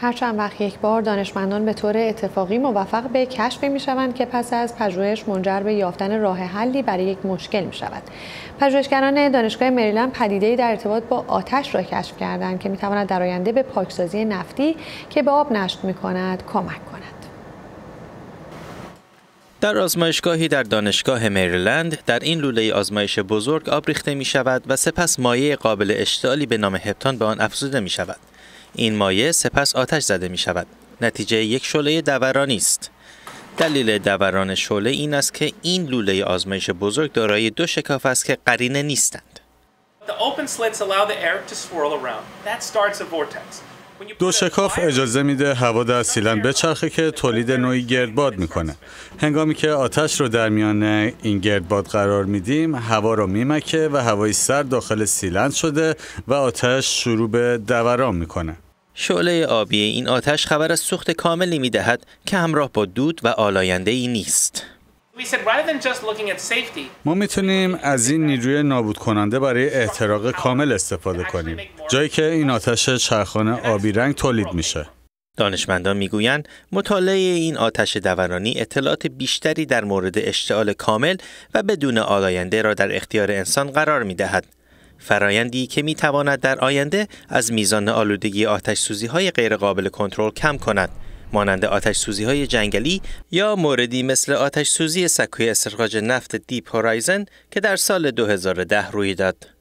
هر چند وقت یک بار دانشمندان به طور اتفاقی موفق به کشفی می‌شوند که پس از پژوهش منجر به یافتن راه حلی برای یک مشکل می‌شود. پژوهشگران دانشگاه مریلند پدیده‌ای در ارتباط با آتش را کشف کردند که می‌تواند در آینده به پاکسازی نفتی که به آب نشت می‌کند کمک کند. در آزمایشگاهی در دانشگاه مریلند در این لوله آزمایش بزرگ آب ریخته می شود و سپس مایع قابل اشتعالی به نام هپتان به آن افزوده می شود. این مایع سپس آتش زده می شود. نتیجه یک شعله دورانی است. دلیل دوران شعله این است که این لوله آزمایش بزرگ دارای دو شکاف است که قرینه نیستند. دو شکاف اجازه میده هوا در سیلندر بچرخه که تولید نوعی گردباد میکنه. هنگامی که آتش رو در میان این گردباد قرار میدیم، هوا رو میمکه و هوای سرد داخل سیلندر شده و آتش شروع به دوران میکنه. شعله آبی این آتش خبر از سوخت کاملی میدهد که همراه با دود و آلاینده‌ای نیست. ما میتونیم از این نیروی نابود کننده برای احتراق کامل استفاده کنیم، جایی که این آتش چرخان آبی رنگ تولید میشه. دانشمندان میگویند مطالعه این آتش دورانی اطلاعات بیشتری در مورد اشتعال کامل و بدون آلاینده را در اختیار انسان قرار میدهد. فرایندی که میتواند در آینده از میزان آلودگی آتش سوزی‌های غیرقابل کنترل کم کند، مانند آتش سوزی‌های جنگلی یا موردی مثل آتش سوزی سکوی استخراج نفت دیپ هورایزن که در سال 2010 روی داد.